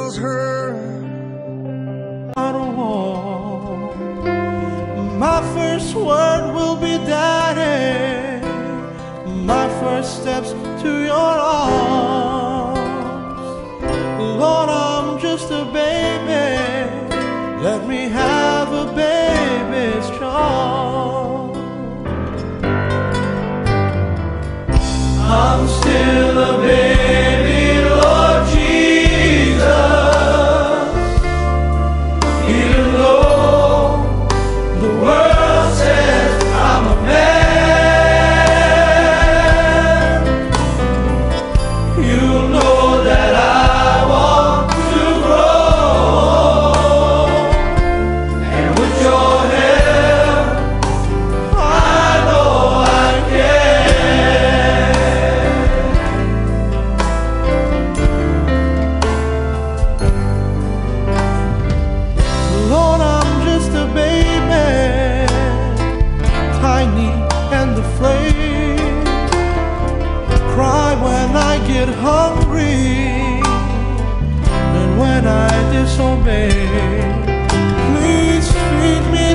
tells her I don't want. My first word will be daddy. My first steps to your arms. Lord, I'm just a baby. Let me have a baby's charm. I'm still a baby, Lord Jesus. Even though the world says I'm a man, you know that I want to grow. And with your help, I know I can. Lord, I'm just a baby, tiny and afraid. Cry when I get hungry and when I disobey. Please feed me